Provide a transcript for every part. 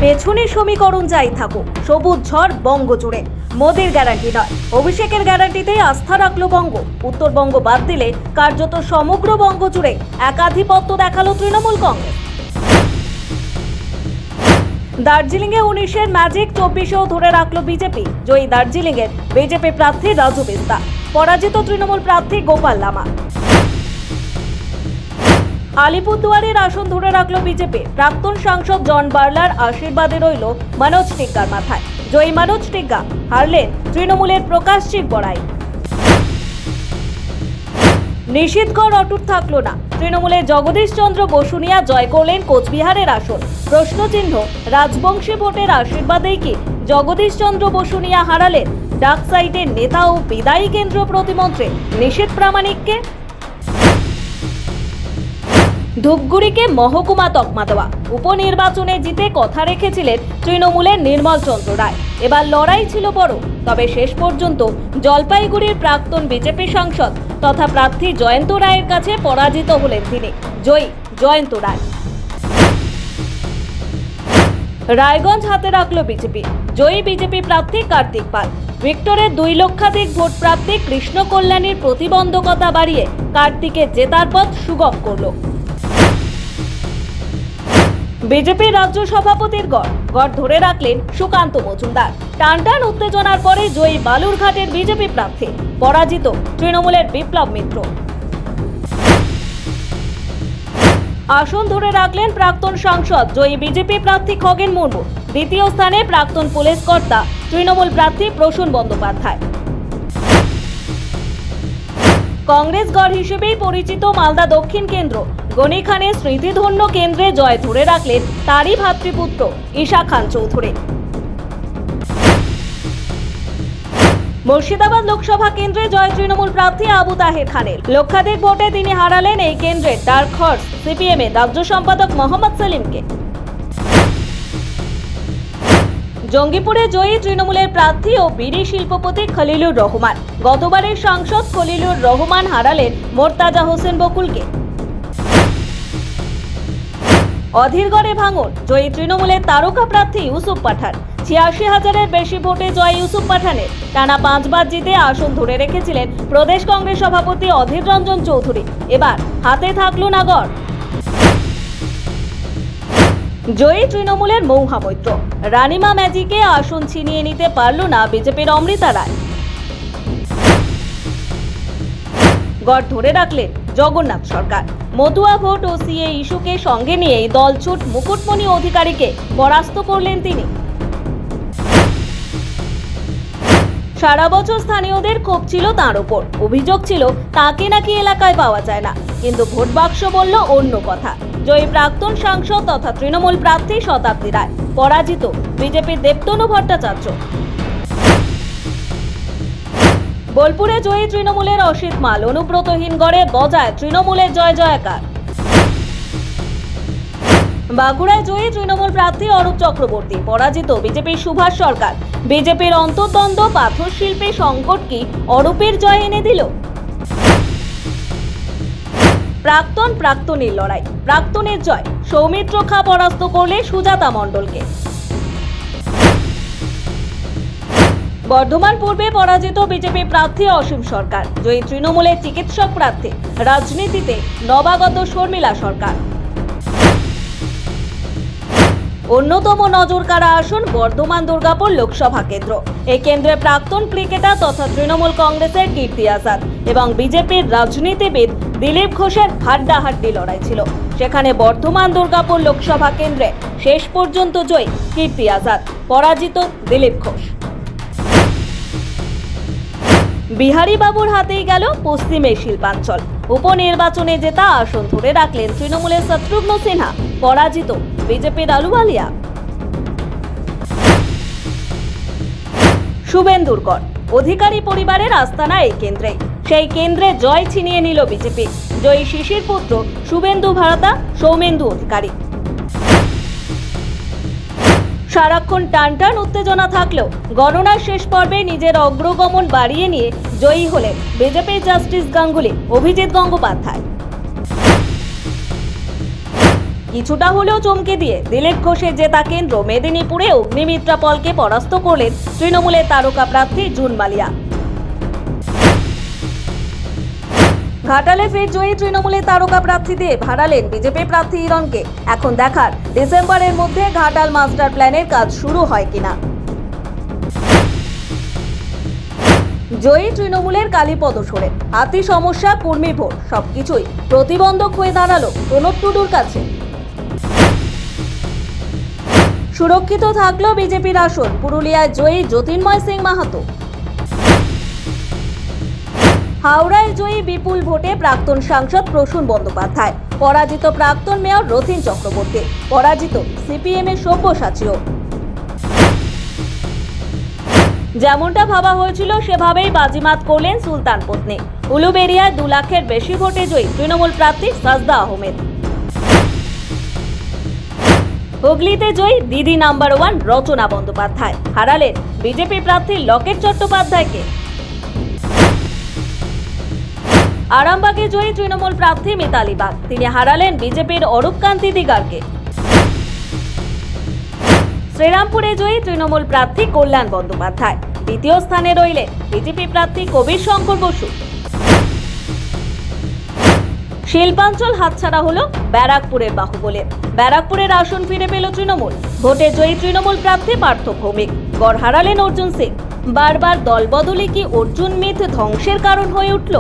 পেছনে সমীকরণ যাই থাকুক, সবুজ ঝড় বঙ্গ জুড়ে। মোদির গ্যারান্টি নয়, অভিষেকের গ্যারান্টিতেই আস্থা রাখলো বঙ্গ। উত্তরবঙ্গ বাদ দিলে কার্যত সমগ্র বঙ্গ জুড়ে একাধিপত্য দেখালো তৃণমূল কংগ্রেস। দার্জিলিংয়ে 19-এর ম্যাজিক 24-এও ধরে রাখলো বিজেপি। জয়ী দার্জিলিংয়ের বিজেপি প্রার্থী রাজু বিস্তা, পরাজিত তৃণমূল প্রার্থী গোপাল লামা। আলিপুরদুয়ারের আসন ধরে রাখলো বিজেপি। প্রাক্তন সাংসদ জন বার্লার আশীর্বাদে রইল মনোজ টিগ্গার মাথায়। জয়ী মনোজ টিগ্গা, হারলেন তৃণমূলের প্রকাশ চিকবড়াই। নিশীথগড় অটুট থাকলো না, তৃণমূলের জগদীশ চন্দ্র বসুনিয়া জয় করলেন কোচবিহারের আসন। প্রশ্নচিহ্ন, রাজবংশী ভোটের আশীর্বাদেই কি জগদীশ চন্দ্র বসুনিয়া হারালেন ডাক সাইটের নেতা ও বিদায়ী কেন্দ্রীয় প্রতিমন্ত্রী নিশীথ প্রামাণিককে? ধূপগুড়িকে মহকুমা তকমা দেওয়া, উপনির্বাচনে জিতে কথা রেখেছিলেন তৃণমূলের নির্মল চন্দ্র রায়। এবার লড়াই ছিল বড়, তবে শেষ পর্যন্ত জলপাইগুড়ির প্রাক্তন বিজেপি সাংসদ তথা প্রার্থী জয়ন্ত রায়ের কাছে পরাজিত হলেন তিনি। জয়ী জয়ন্ত রায়। রায়গঞ্জ হাতে রাখলো বিজেপি। জয়ী বিজেপি প্রার্থী কার্তিক পাল। ভিক্টরের 2 লক্ষাধিক ভোট প্রাপ্তি কৃষ্ণ কল্যাণীর প্রতিবন্ধকতা বাড়িয়ে কার্তিকের জেতার পথ সুগম করল। বিজেপি রাজ্য সভাপতির গড় ধরে রাখলেন সুকান্ত মজুমদার। টানটান উত্তেজনার পরে জয়ী বালুরঘাটের বিজেপি প্রার্থী, পরাজিত তৃণমূলের বিপ্লব মিত্র। আসন ধরে রাখলেন প্রাক্তন সাংসদ জয়ী বিজেপি প্রার্থী খগেন মুর্মু। দ্বিতীয় স্থানে প্রাক্তন পুলিশ কর্তা তৃণমূল প্রার্থী প্রসূন বন্দ্যোপাধ্যায়। কংগ্রেস গড় হিসেবেই পরিচিত মালদা দক্ষিণ কেন্দ্র গনি খানের স্মৃতিধন্য কেন্দ্রে জয় ধরে রাখলেন তারই ভাতৃপুত্র ঈশা খান চৌধুরী। মুর্শিদাবাদ লোকসভা কেন্দ্রে জয় তৃণমূল প্রার্থী আবু তাহের খানের। লক্ষাধিক ভোটে তিনি হারালেন এই কেন্দ্রের ডার্ক হর্স সিপিএম এর রাজ্য সম্পাদক মোহাম্মদ সেলিমকে। জঙ্গিপুরে জয়ী তৃণমূলের প্রার্থী ও বিড়ি শিল্পপতি খলিলুর রহমান। গতবারের সাংসদ খলিলুর রহমান হারালেন মোর্তাজা হোসেন বকুলকে। অধীরগড়ে ভাঙন, জয়ী তৃণমূলের তারকা প্রার্থী ইউসুফ পাঠান। 86,000-এর বেশি ভোটে জয় ইউসুফ পাঠানের। টানা 5 বার জিতে আসন ধরে রেখেছিলেন প্রদেশ কংগ্রেস সভাপতি অধীর রঞ্জন চৌধুরী। এবার হাতে থাকলো না গড়। জয়ী তৃণমূলের মৌহা মৈত্র। রানিমা ম্যাজিকে আসন ছিনিয়ে নিতে পারল না বিজেপির অমৃতা রায়। গড় ধরে রাখলেন জগন্নাথ সরকার। মতুয়া ভোট ও সিএ ইস্যুকে সঙ্গে নিয়েই দলছুট মুকুটমণি অধিকারীকে পরাস্ত করলেন তিনি। সারা বছর স্থানীয়দের ক্ষোভ ছিল তাঁর ওপর। অভিযোগ ছিল তাকে নাকি এলাকায় পাওয়া যায় না, কিন্তু ভোট বাক্স বলল অন্য কথা। জয়ী প্রাক্তন সাংসদ তথা তৃণমূল প্রার্থী শতাব্দী রায়, পরাজিত বিজেপির দেবতনু ভট্টাচার্য। বোলপুরে জয়ী তৃণমূলের অসিত মাল। অনুব্রতহীন গড়ে বজায় তৃণমূলের জয় জয়কার। বাঁকুড়ায় জয়ী তৃণমূল প্রার্থী অরূপ চক্রবর্তী, পরাজিত বিজেপির সুভাষ সরকার। বিজেপির অন্তর্দ্বন্দ্ব পাথর শিল্পী সংকট কি অরূপের জয় এনে দিল? প্রাক্তনের লড়াই, প্রাক্তনের জয়। সৌমিত্র খা পরাস্ত করলে সুজাতা মণ্ডলকে। বর্ধমান পূর্বে পরাজিত বিজেপি প্রার্থী অসীম সরকার। জয়ী তৃণমূলের চিকিৎসক প্রার্থী। রাজনীতিতে নবাগত শর্মিলা সরকার। অন্যতম নজরকাড়া আসন বর্ধমান দুর্গাপুর লোকসভা কেন্দ্র। এই কেন্দ্রে প্রাক্তন ক্রিকেটার তথা তৃণমূল কংগ্রেসের কীর্তি আজাদ এবং বিজেপির রাজনীতিবিদ দিলীপ ঘোষের হাড্ডাহাড্ডি লড়াই ছিল। সেখানে বর্ধমান দুর্গাপুর লোকসভা কেন্দ্রে শেষ পর্যন্ত জয়ী কীর্তি আজাদ, পরাজিত দিলীপ ঘোষ। বিহারী বাবুর হাতেই গেল পশ্চিমের শিল্পাঞ্চল। উপনির্বাচনে জেতা আসন ধরে রাখলেন তৃণমূলের শত্রুঘ্ন সিনহা, পরাজিত বিজেপির আলুওয়ালিয়া। শুভেন্দুর গড়, অধিকারী পরিবারের আস্তানা এই কেন্দ্রে। সেই কেন্দ্রে জয় ছিনিয়ে নিল বিজেপি। জয়ী শিশির পুত্র শুভেন্দু ভারতা, সৌমেন্দু অধিকারী। সারাক্ষণ টানটান উত্তেজনা থাকলেও গণনার শেষ পর্বে নিজের অগ্রগমন বাড়িয়ে নিয়ে জয়ী হলেন বিজেপির জাস্টিস গাঙ্গুলি, অভিজিৎ গঙ্গোপাধ্যায়। কিছুটা হলেও চমকে দিয়ে দিলীপ ঘোষের জেতা কেন্দ্র মেদিনীপুরে অগ্নিমিত্রা পলকে পরাস্ত করলেন তৃণমূলের তারকা প্রার্থী জুন মালিয়া। ঘাটালে ফের জয়ী তৃণমূলের তারকা প্রার্থীদের হারালেন বিজেপি প্রার্থী হিরণকে। এখন দেখার ডিসেম্বরের মধ্যে ঘাটাল মাস্টার প্ল্যানের কাজ শুরু হয় কিনা। জয়ী তৃণমূলের কালীপদ সোরেন, হাতি সমস্যা, কর্মী ভোট সবকিছুই প্রতিবন্ধক হয়ে দাঁড়ালো প্রণব টুডুর কাছে। সুরক্ষিত থাকলো বিজেপির আসন, পুরুলিয়ায় জয়ী জ্যোতির্ময় সিং মাহাতো। হাওড়ায় জয়ী বিপুল ভোটে প্রাক্তন সাংসদ প্রসূন বন্দ্যোপাধ্যায়, পরাজিত প্রাক্তন মেয়র রথীন চক্রবর্তী, পরাজিত সিপিএম এর সব্যসাচীও। যেমনটা ভাবা হয়েছিল সেভাবেই বাজিমাত করলেন সুলতান পত্নী। উলুবেড়িয়ায় 2 লাখের বেশি ভোটে জয়ী তৃণমূল প্রার্থী সাজদা আহমেদ। হুগলিতে জয়ী দিদি নাম্বার 1 রচনা বন্দ্যোপাধ্যায়, হারালেন বিজেপি প্রার্থী লকেট চট্টোপাধ্যায়কে। আরামবাগে জয়ী তৃণমূল প্রার্থী মিতালি বাগ, তিনি হারালেন বিজেপির অরূপকান্তি দিগারকে। শ্রীরামপুরে জয়ী তৃণমূল প্রার্থী কল্যাণ বন্দ্যোপাধ্যায়, দ্বিতীয় স্থানে রইলেন বিজেপি প্রার্থী কবির শঙ্কর বসু। শিল্পাঞ্চল হাতছাড়া হলো ব্যারাকপুরের বাহুবলে, ব্যারাকপুরের আসন ফিরে পেল তৃণমূল। ভোটে জয়ী তৃণমূল প্রার্থী পার্থ ভৌমিক, গড় হারালেন অর্জুন সিং। বারবার দলবদলে কি অর্জুন মিথ ধ্বংসের কারণ হয়ে উঠল?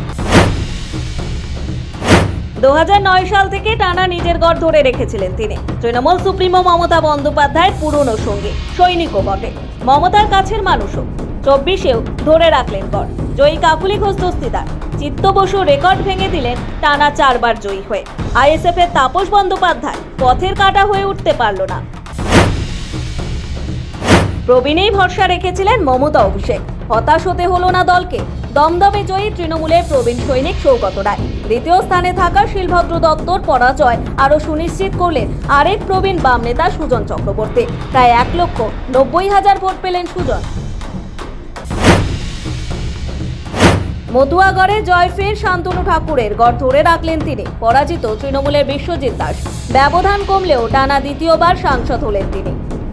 2009 সাল থেকে টানা নিজের গড় ধরে রেখেছিলেন তিনি। তৃণমূল সুপ্রিমো মমতা বন্দ্যোপাধ্যায়ের পুরনো সঙ্গী, সৈনিকও বটে, মমতার কাছের মানুষও। 24-এও ধরে রাখলেন গড়। জয়ী কাকুলি ঘোষ দস্তিদার চিত্ত বসু রেকর্ড ভেঙে দিলেন টানা 4 বার জয়ী হয়ে। আইএসএফ এর তাপস বন্দ্যোপাধ্যায় পথের কাঁটা হয়ে উঠতে পারল না। প্রবীণেই ভরসা রেখেছিলেন মমতা অভিষেক, হতাশ হতে হলো না দলকে। দমদমে জয়ী তৃণমূলের প্রবীণ সৈনিক সৌগত রায়, দ্বিতীয় স্থানে থাকা শিলভদ্র দত্তর পরাজয় আরও সুনিশ্চিত করলেন আরেক প্রবীণ বাম নেতা সুজন চক্রবর্তী। প্রায় 1,90,000 ভোট পেলেন সুজন। মতুয়াগড়ে জয় ফের শান্তনু ঠাকুরের, গড় ধরে রাখলেন তিনি। পরাজিত তৃণমূলের বিশ্বজিৎ দাস, ব্যবধান কমলেও টানা দ্বিতীয়বার সাংসদ হলেন তিনি।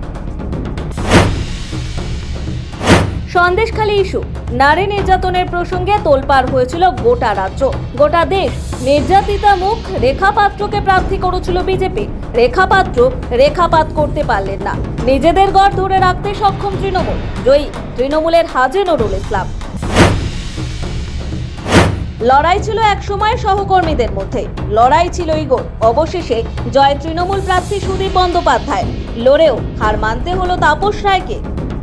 সন্দেশখালী ইস্যু, নারী নির্যাতনের প্রসঙ্গে তোলপাড় হয়েছিল গোটা রাজ্য, গোটা দেশ। নির্যাতিতা মুখ রেখা পাত্রকে প্রার্থী করেছিল বিজেপি। রেখা পাত্র রেখাপাত করতে পারলেন না। নিজেদের গড় ধরে রাখতে সক্ষম তৃণমূল। জয়ী তৃণমূলের হাজী নুরুল ইসলাম। লড়াই ছিল একসময় সহকর্মীদের মধ্যে, লড়াই ছিল ইগোর। অবশেষে জয় তৃণমূল প্রার্থী সুদীপ বন্দ্যোপাধ্যায়, লড়েও হার মানতে হলো তাপস রায়কে।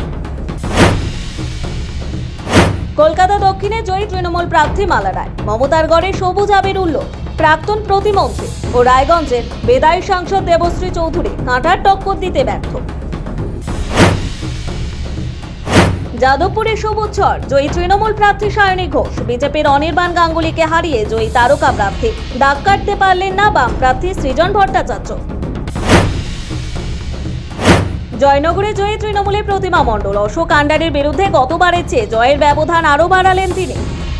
কলকাতা দক্ষিণে জয়ী তৃণমূল প্রার্থী মালা রায়, মমতার গড়ে সবুজ আবির উল্ল। প্রাক্তন প্রতিমন্ত্রী ও রায়গঞ্জের বেদায়ী সাংসদ দেবশ্রী চৌধুরী কাঁটার টক্কর দিতে ব্যর্থ। যাদবপুরে সবুজ ঝড়, জয়ী তৃণমূল প্রার্থী সায়নী ঘোষ। বিজেপির অনির্বাণ গাঙ্গুলিকে হারিয়ে জয়ী তারকা প্রার্থী, দাগ কাটতে পারলেন না বাম প্রার্থী সৃজন ভট্টাচার্য। জয়নগরে জয়ী তৃণমূলের প্রতিমা মণ্ডল, অশোক আন্ডারের বিরুদ্ধে গতবারের চেয়ে জয়ের ব্যবধান আরও বাড়ালেন তিনি।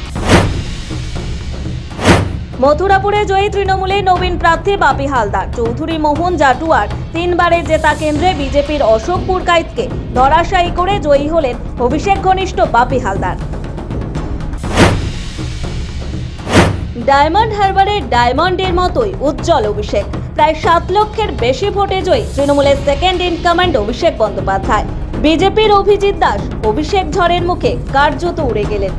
মথুরাপুরে জয়ী তৃণমূলের নবীন প্রার্থী বাপি হালদার, চৌধুরী মোহন জাটুয়ার 3 বারের জেতা কেন্দ্রে বিজেপির অশোক পুরকাইতকে ধরাশায়ী করে জয়ী হলেন অভিষেক ঘনিষ্ঠ বাপি হালদার। ডায়মন্ড হারবারের ডায়মন্ডের মতোই উজ্জ্বল অভিষেক, প্রায় 7 লক্ষের বেশি ভোটে জয়ী তৃণমূলের second in command Abhishek Bandyopadhyay. বিজেপির অভিজিৎ দাস অভিষেক ঝড়ের মুখে কার্যত উড়ে গেলেন।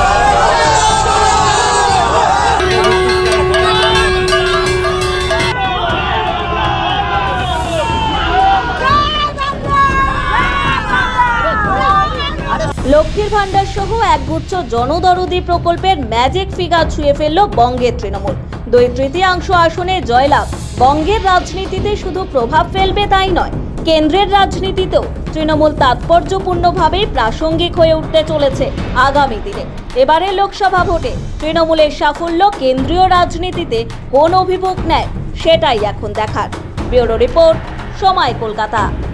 লক্ষ্মীর ভান্ডার সহ একগুচ্ছ জনদরদি প্রকল্পের ম্যাজিক ফিগার ছুঁয়ে ফেলল বঙ্গের তৃণমূল। 2/3 আসনে জয়লাভ বঙ্গের রাজনীতিতে শুধু প্রভাব ফেলবে তাই নয়, কেন্দ্রের রাজনীতিতেও তৃণমূল তাৎপর্যপূর্ণভাবে প্রাসঙ্গিক হয়ে উঠতে চলেছে আগামী দিনে। এবারে লোকসভা ভোটে তৃণমূলের সাফল্য কেন্দ্রীয় রাজনীতিতে কোন অভিমুখ নেয় সেটাই এখন দেখার। ব্যুরো রিপোর্ট, সময়, কলকাতা।